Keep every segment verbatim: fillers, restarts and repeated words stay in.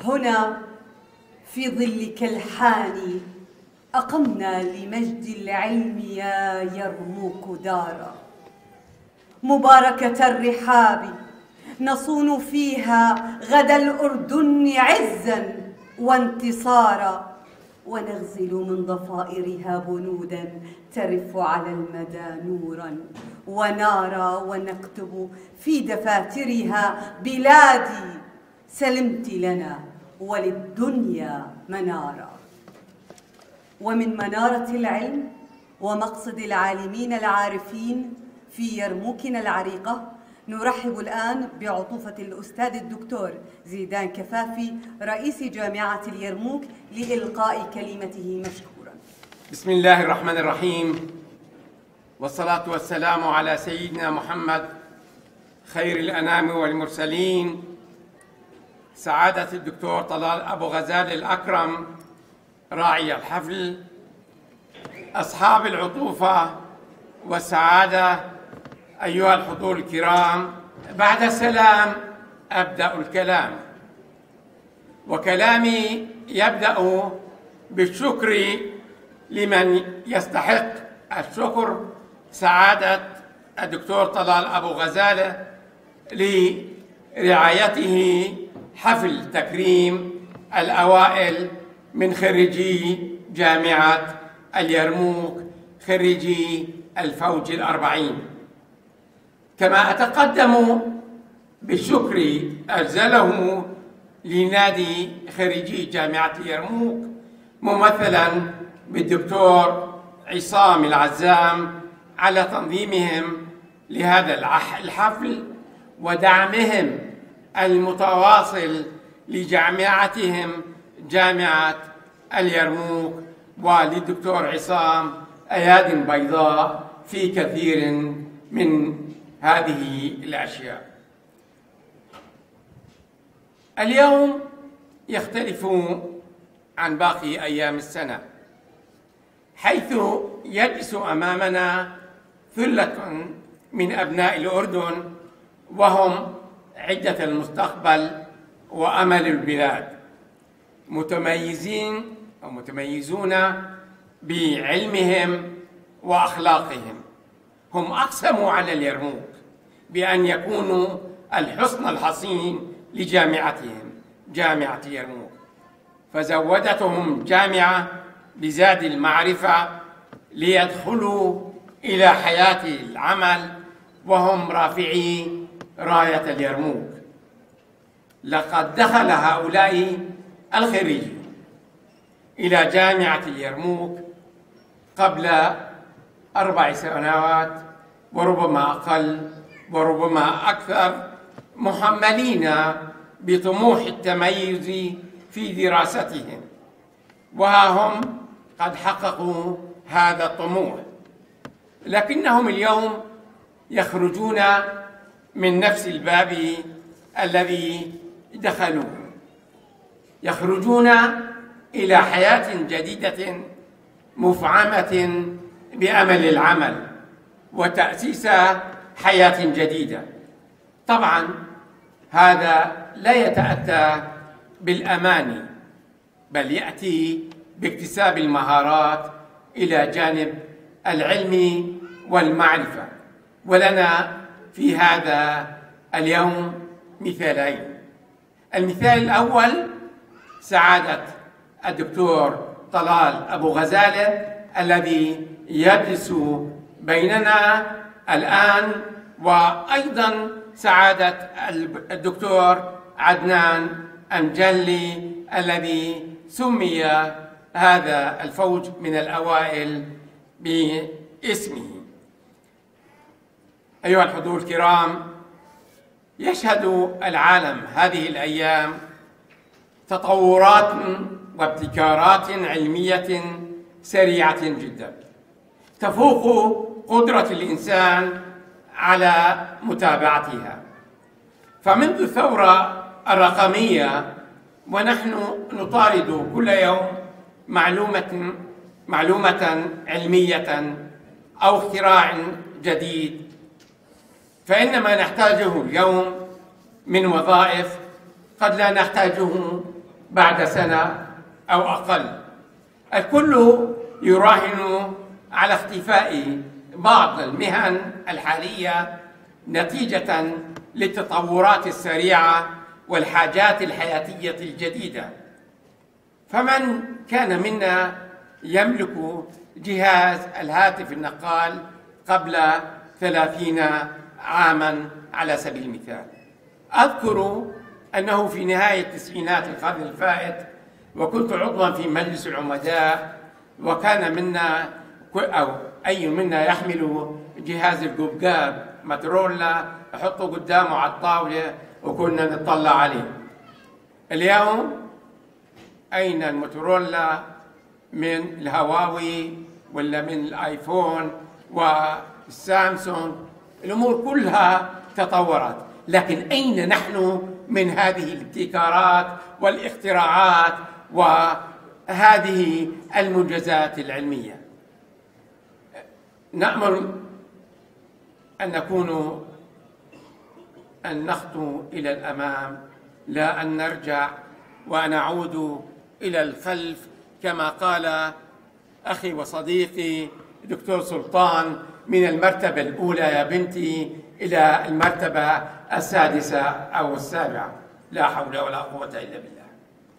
هنا في ظلك الحاني أقمنا لمجد العلم يا يرموك دارا، مباركة الرحاب نصون فيها غدا الأردن عزا وانتصارا، ونغزل من ضفائرها بنودا ترف على المدى نورا ونارا، ونكتب في دفاترها بلادي سلمت لنا وللدنيا منارا. ومن منارة العلم ومقصد العالمين العارفين في يرموكنا العريقة نرحب الآن بعطوفة الأستاذ الدكتور زيدان كفافي رئيس جامعة اليرموك لإلقاء كلمته مشكورا. بسم الله الرحمن الرحيم، والصلاة والسلام على سيدنا محمد خير الأنام والمرسلين، سعادة الدكتور طلال أبو-غزالة الأكرم راعي الحفل، أصحاب العطوفة والسعادة، أيها الحضور الكرام، بعد السلام أبدأ الكلام، وكلامي يبدأ بالشكر لمن يستحق الشكر، سعادة الدكتور طلال أبو-غزالة لرعايته حفل تكريم الأوائل من خريجي جامعة اليرموك، خريجي الفوج الأربعين. كما أتقدم بالشكر أجزله لنادي خريجي جامعة اليرموك ممثلا بالدكتور عصام العزام على تنظيمهم لهذا الحفل ودعمهم المتواصل لجامعتهم جامعة اليرموك، وللدكتور عصام أياد بيضاء في كثير من هذه الأشياء. اليوم يختلف عن باقي أيام السنة، حيث يجلس أمامنا ثلة من أبناء الأردن وهم عدة المستقبل وأمل البلاد، متميزين أو متميزون بعلمهم وأخلاقهم. هم أقسموا على اليرموك بأن يكونوا الحصن الحصين لجامعتهم جامعة اليرموك، فزودتهم جامعة بزاد المعرفة ليدخلوا إلى حياة العمل وهم رافعي راية اليرموك. لقد دخل هؤلاء الخريجون إلى جامعة اليرموك قبل أربع سنوات وربما أقل وربما أكثر، محملين بطموح التميز في دراستهم، وها هم قد حققوا هذا الطموح، لكنهم اليوم يخرجون من نفس الباب الذي دخلوه، يخرجون إلى حياة جديدة مفعمة بأمل العمل وتأسيس حياة جديدة. طبعا هذا لا يتأتى بالأماني، بل يأتي باكتساب المهارات إلى جانب العلم والمعرفة. ولنا في هذا اليوم مثالين. المثال الأول سعادة الدكتور طلال أبو-غزالة الذي يجلس بيننا الآن، وأيضا سعادة الدكتور عدنان أمجلي الذي سمي هذا الفوج من الأوائل باسمه. أيها الحضور الكرام، يشهد العالم هذه الأيام تطورات وابتكارات علمية سريعة جدا تفوق قدرة الإنسان على متابعتها. فمنذ الثورة الرقمية ونحن نطارد كل يوم معلومة معلومة علمية أو اختراع جديد، فإن ما نحتاجه اليوم من وظائف قد لا نحتاجه بعد سنة أو أقل. الكل يراهن على اختفاء بعض المهن الحالية نتيجة للتطورات السريعة والحاجات الحياتية الجديدة. فمن كان منا يملك جهاز الهاتف النقال قبل ثلاثين عاما على سبيل المثال؟ أذكر أنه في نهاية التسعينات القرن الفائت وكنت عضوا في مجلس العمداء، وكان منا أو أي منا يحمل جهاز القبقاب مترولا أحطه قدامه على الطاولة وكنا نطلع عليه. اليوم أين الموتورولا من الهواوي ولا من الآيفون والسامسونج؟ الأمور كلها تطورت، لكن أين نحن من هذه الابتكارات والاختراعات وهذه المنجزات العلمية؟ نأمل أن نكون أن نخطو إلى الأمام لا أن نرجع ونعود إلى الخلف، كما قال أخي وصديقي دكتور سلطان: من المرتبة الأولى يا بنتي إلى المرتبة السادسة أو السابعة. لا حول ولا قوة إلا بالله.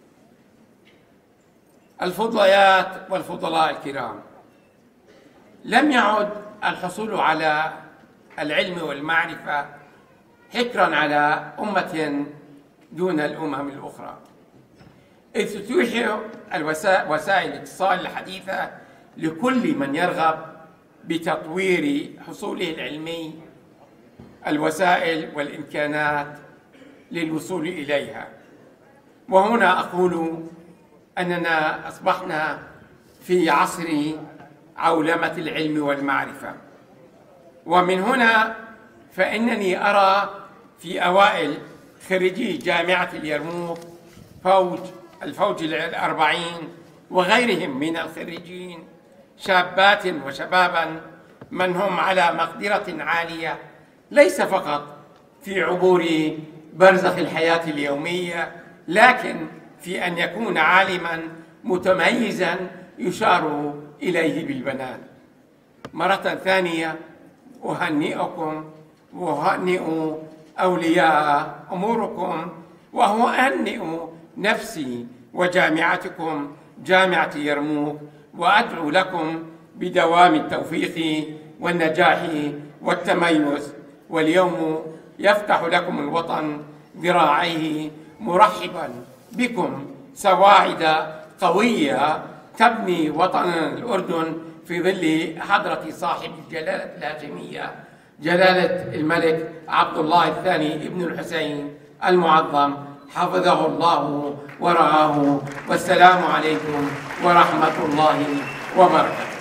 الفضليات والفضلاء الكرام، لم يعد الحصول على العلم والمعرفة حكرا على أمة دون الأمم الأخرى، إذ تتيح وسائل الاتصال الحديثة لكل من يرغب بتطوير حصوله العلمي الوسائل والإمكانات للوصول إليها. وهنا أقول أننا أصبحنا في عصر عولمة العلم والمعرفة، ومن هنا فإنني أرى في أوائل خريجي جامعة اليرموك فوج الفوج الأربعين وغيرهم من الخريجين شابات وشبابا من هم على مقدرة عالية، ليس فقط في عبور برزخ الحياة اليومية، لكن في أن يكون عالما متميزا يشار إليه بالبنان. مرة ثانية أهنئكم وأهنئ أولياء أموركم، وأهنئ نفسي وجامعتكم جامعة يرموك، وأدعو لكم بدوام التوفيق والنجاح والتميز. واليوم يفتح لكم الوطن ذراعيه مرحبا بكم سواعد قوية تبني وطن الأردن في ظل حضرة صاحب الجلالة الهاشمية جلالة الملك عبد الله الثاني ابن الحسين المعظم، حفظه الله ورعاه. والسلام عليكم ورحمة الله وبركاته.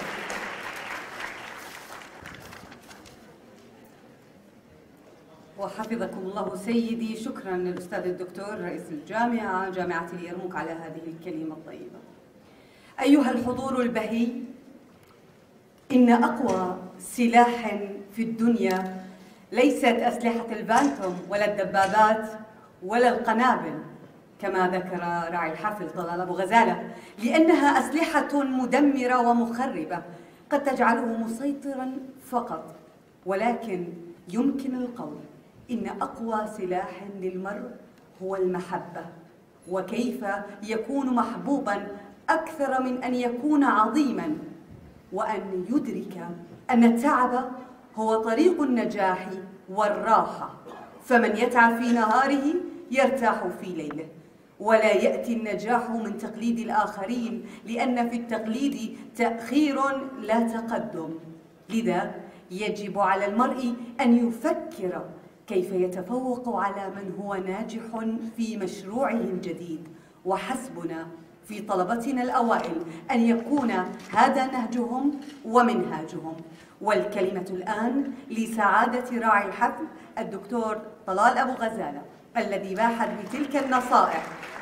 وحفظكم الله سيدي. شكرا للأستاذ الدكتور رئيس الجامعة جامعة اليرموك على هذه الكلمة الطيبة. أيها الحضور البهي، إن أقوى سلاح في الدنيا ليست أسلحة الفانتوم ولا الدبابات ولا القنابل كما ذكر راعي الحفل طلال أبو غزالة، لأنها أسلحة مدمرة ومخربة قد تجعله مسيطرا فقط، ولكن يمكن القول إن أقوى سلاح للمرء هو المحبة، وكيف يكون محبوبا أكثر من أن يكون عظيما، وأن يدرك أن التعب هو طريق النجاح والراحة، فمن يتعب في نهاره يرتاح في ليله. ولا يأتي النجاح من تقليد الآخرين، لأن في التقليد تأخير لا تقدم. لذا يجب على المرء أن يفكر كيف يتفوق على من هو ناجح في مشروعه الجديد، وحسبنا في طلبتنا الأوائل أن يكون هذا نهجهم ومنهاجهم. والكلمة الآن لسعادة راعي الحفل الدكتور طلال أبو غزالة، الذي باحت بتلك النصائح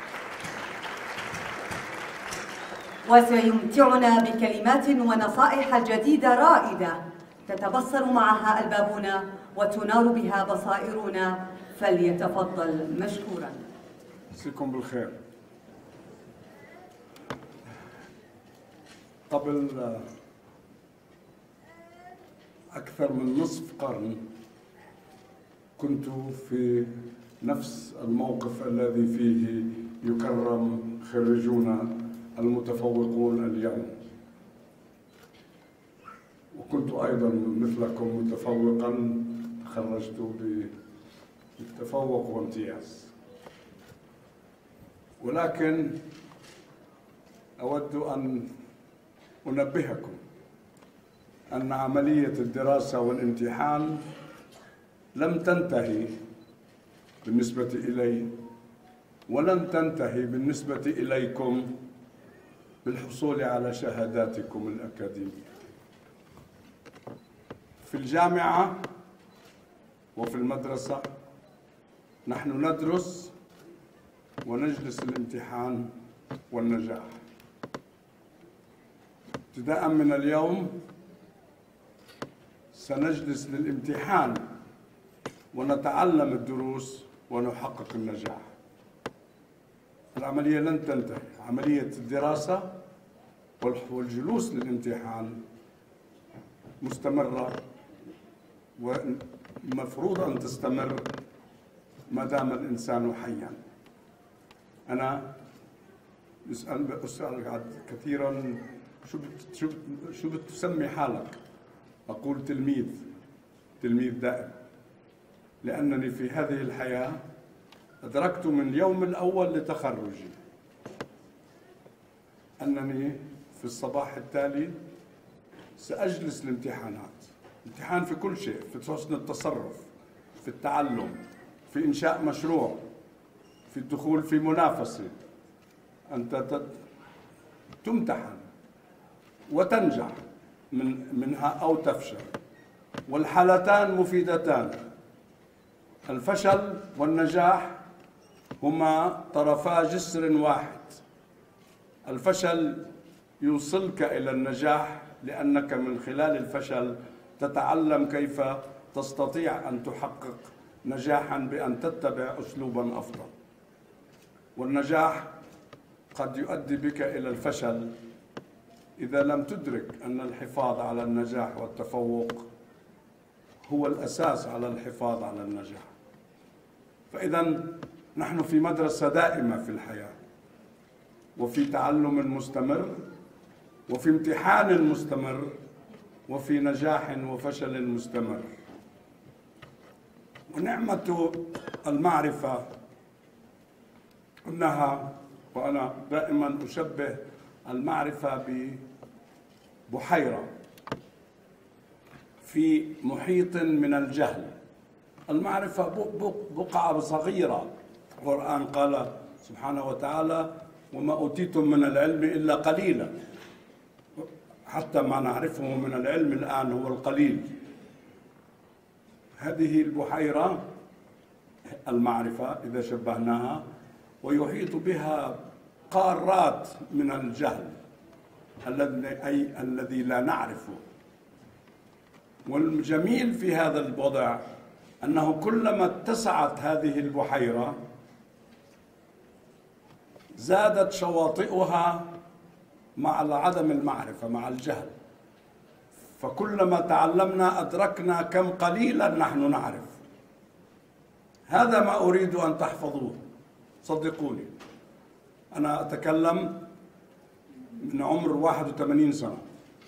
وسيمتعنا بكلمات ونصائح جديدة رائدة تتبصر معها ألبابنا وتنار بها بصائرنا. فليتفضل مشكورا. مساكم بالخير. قبل أكثر من نصف قرن كنت في نفس الموقف الذي فيه يكرم خريجونا المتفوقون اليوم، وكنت أيضا مثلكم متفوقا، تخرجت بالتفوق وامتياز. ولكن أود أن أنبهكم أن عملية الدراسة والامتحان لم تنتهي بالنسبة إلي ولن تنتهي بالنسبة إليكم بالحصول على شهاداتكم الأكاديمية. في الجامعة وفي المدرسة نحن ندرس ونجلس الامتحان والنجاح. ابتداء من اليوم سنجلس للامتحان ونتعلم الدروس ونحقق النجاح. العملية لن تنتهي، عملية الدراسة والجلوس للامتحان مستمرة، ومفروض أن تستمر ما دام الإنسان حيا. أنا أسأل كثيرا شو شو شو بتسمي حالك؟ أقول تلميذ، تلميذ دائم، لأنني في هذه الحياة أدركت من اليوم الأول لتخرجي أنني في الصباح التالي سأجلس الامتحانات، امتحان في كل شيء، في حسن التصرف، في التعلم، في إنشاء مشروع، في الدخول في منافسة. أنت تمتحن وتنجح من منها أو تفشل، والحالتان مفيدتان. الفشل والنجاح هما طرفا جسر واحد. الفشل يوصلك إلى النجاح لأنك من خلال الفشل تتعلم كيف تستطيع أن تحقق نجاحا بأن تتبع أسلوبا أفضل. والنجاح قد يؤدي بك إلى الفشل إذا لم تدرك أن الحفاظ على النجاح والتفوق هو الأساس على الحفاظ على النجاح. فإذا نحن في مدرسة دائمة في الحياة، وفي تعلم مستمر، وفي امتحان مستمر، وفي نجاح وفشل مستمر. ونعمة المعرفة إنها، وأنا دائما أشبه المعرفة ببحيرة في محيط من الجهل. المعرفة بقعة صغيرة. القرآن قال سبحانه وتعالى: وما أوتيتم من العلم إلا قليلا. حتى ما نعرفه من العلم الآن هو القليل. هذه البحيرة المعرفة إذا شبهناها، ويحيط بها قارات من الجهل الذي أي الذي لا نعرفه. والجميل في هذا الوضع أنه كلما اتسعت هذه البحيرة زادت شواطئها مع عدم المعرفة، مع الجهل. فكلما تعلمنا أدركنا كم قليلا نحن نعرف. هذا ما أريد أن تحفظوه، صدقوني. أنا أتكلم من عمر واحد وثمانين سنة.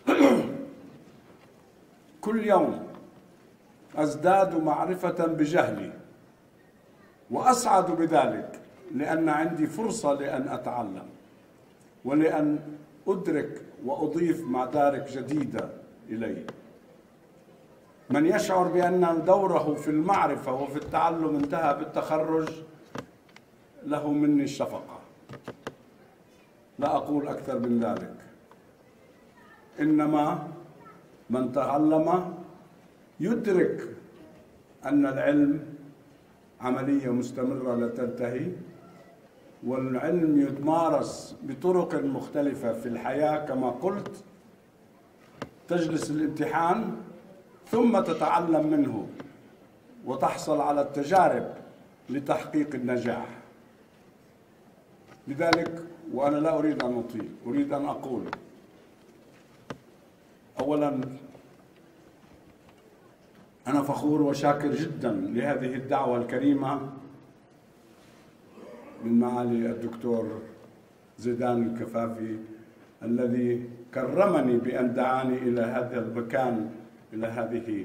كل يوم أزداد معرفة بجهلي، وأسعد بذلك لأن عندي فرصة لأن أتعلم ولأن أدرك وأضيف مدارك جديدة إلي. من يشعر بأن دوره في المعرفة وفي التعلم انتهى بالتخرج له مني الشفقة. لا أقول أكثر من ذلك. إنما من تعلم يدرك أن العلم عملية مستمرة لا تنتهي، والعلم يتمارس بطرق مختلفة في الحياة. كما قلت، تجلس الامتحان ثم تتعلم منه وتحصل على التجارب لتحقيق النجاح. لذلك، وأنا لا أريد أن أطيل، أريد أن أقول أولا أنا فخور وشاكر جدا لهذه الدعوة الكريمة من معالي الدكتور زيدان الكفافي الذي كرمني بأن دعاني إلى هذا المكان، إلى هذه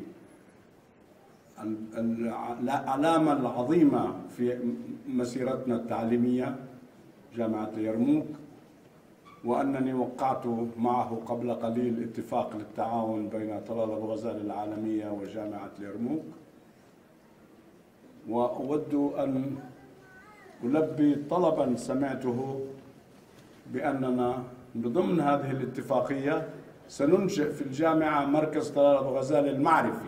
العلامة العظيمة في مسيرتنا التعليمية جامعة يرموك، وأنني وقعت معه قبل قليل اتفاق للتعاون بين طلال أبو-غزالة العالمية وجامعة يرموك. وأود أن ألبي طلبا سمعته بأننا ضمن هذه الاتفاقية سننشئ في الجامعة مركز طلال أبو-غزالة المعرفي.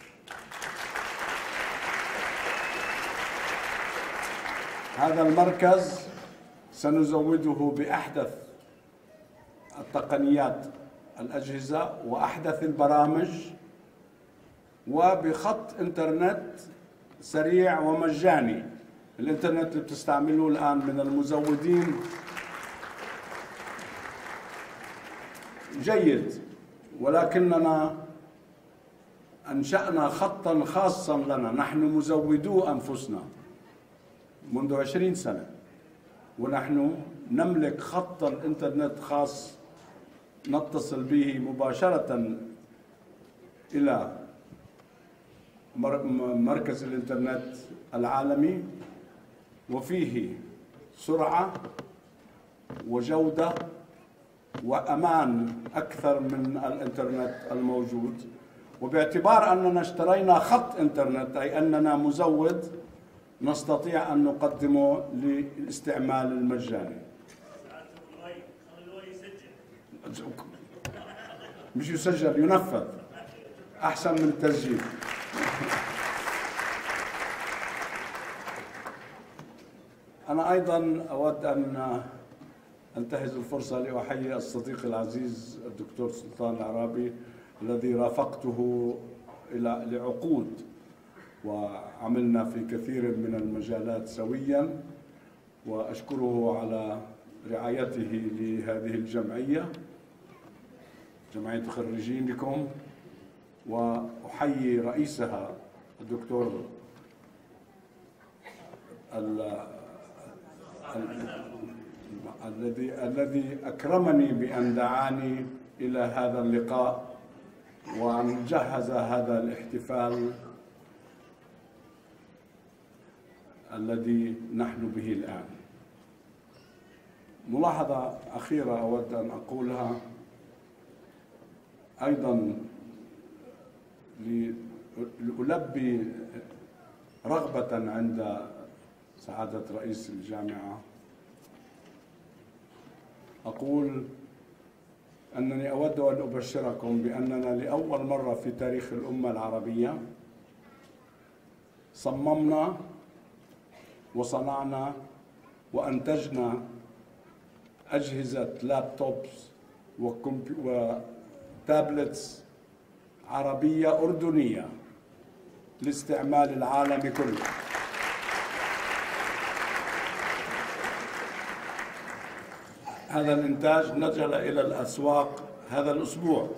هذا المركز سنزوده بأحدث التقنيات الأجهزة وأحدث البرامج وبخط إنترنت سريع ومجاني. الإنترنت اللي بتستعملوه الآن من المزودين جيد، ولكننا أنشأنا خطا خاصا لنا، نحن مزودو أنفسنا منذ عشرين سنة، ونحن نملك خط الإنترنت خاص نتصل به مباشرة إلى مركز الإنترنت العالمي، وفيه سرعة وجودة وأمان أكثر من الإنترنت الموجود. وباعتبار أننا اشترينا خط إنترنت أي أننا مزود، نستطيع أن نقدمه للاستعمال المجاني. مش يسجل، ينفذ، أحسن من التسجيل. أنا أيضا أود أن أنتهز الفرصة لأحيي الصديق العزيز الدكتور سلطان العرابي الذي رافقته إلى لعقود وعملنا في كثير من المجالات سويا، وأشكره على رعايته لهذه الجمعية، جمعية خريجين لكم، وأحيي رئيسها الدكتور الذي الذي أكرمني بأن دعاني إلى هذا اللقاء وأن جهز هذا الاحتفال الذي نحن به الآن. ملاحظة أخيرة أود أن أقولها أيضا لألبي رغبة عند سعادة رئيس الجامعة. أقول أنني أود أن أبشركم بأننا لأول مرة في تاريخ الأمة العربية صممنا وصنعنا وأنتجنا أجهزة لابتوبس وتابلتس عربية أردنية لاستعمال العالم كله. هذا الإنتاج نزل إلى الأسواق هذا الأسبوع،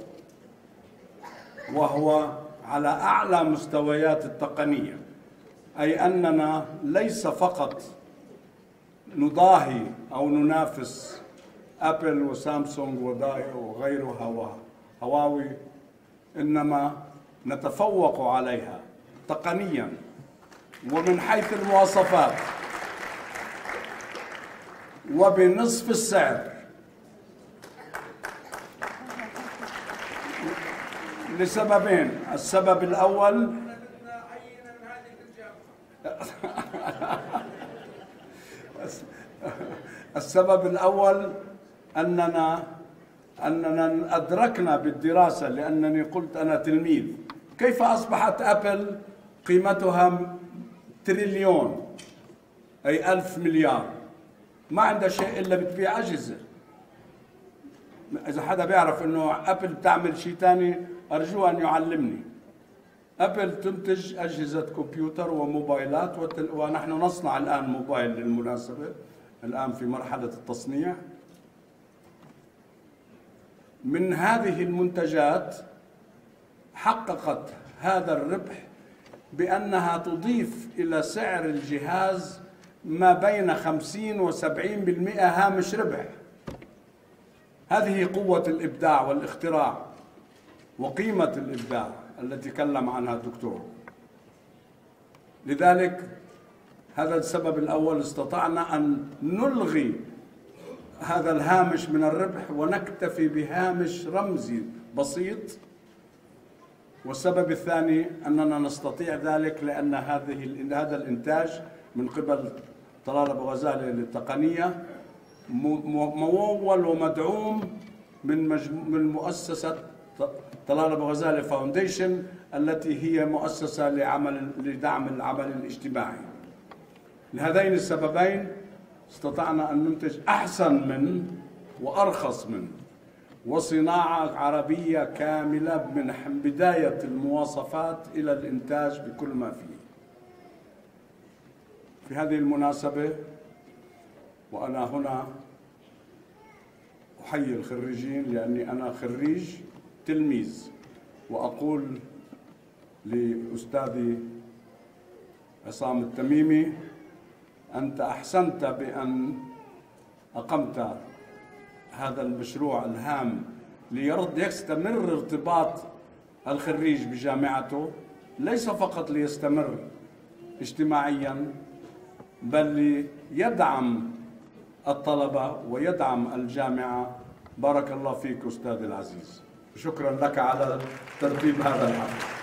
وهو على أعلى مستويات التقنية، أي أننا ليس فقط نضاهي أو ننافس أبل وسامسونج وغيرها وهواوي، إنما نتفوق عليها تقنيا ومن حيث المواصفات وبنصف السعر، لسببين. السبب الأول السبب الأول أننا أننا أدركنا بالدراسة، لأنني قلت أنا تلميذ، كيف أصبحت أبل قيمتها تريليون أي ألف مليار، ما عندها شيء إلا بتبيع أجهزة. إذا حدا بيعرف إنه أبل بتعمل شيء ثاني أرجوه أن يعلمني. أبل تنتج أجهزة كمبيوتر وموبايلات، ونحن نصنع الآن موبايل بالمناسبة، الآن في مرحلة التصنيع. من هذه المنتجات حققت هذا الربح بأنها تضيف إلى سعر الجهاز ما بين خمسين وسبعين بالمئة هامش ربح. هذه قوة الإبداع والاختراع وقيمة الإبداع التي تكلم عنها الدكتور. لذلك هذا السبب الأول استطعنا أن نلغي هذا الهامش من الربح ونكتفي بهامش رمزي بسيط. والسبب الثاني أننا نستطيع ذلك لأن هذه هذا الإنتاج من قبل طلال أبو غزالة للتقنية ممول ومدعوم من من مؤسسة طلال أبو غزالة فاونديشن التي هي مؤسسة لعمل لدعم العمل الاجتماعي. لهذين السببين استطعنا أن ننتج أحسن من وأرخص من وصناعة عربية كاملة من بداية المواصفات إلى الإنتاج بكل ما فيه. في هذه المناسبة وأنا هنا أحيي الخريجين لأني أنا خريج تلميذ، وأقول لأستاذي عصام التميمي: أنت أحسنت بأن أقمت هذا المشروع الهام ليرد يستمر ارتباط الخريج بجامعته، ليس فقط ليستمر اجتماعيا بل ليدعم الطلبة ويدعم الجامعة. بارك الله فيك أستاذي العزيز، شكرا لك على ترتيب هذا الحفل.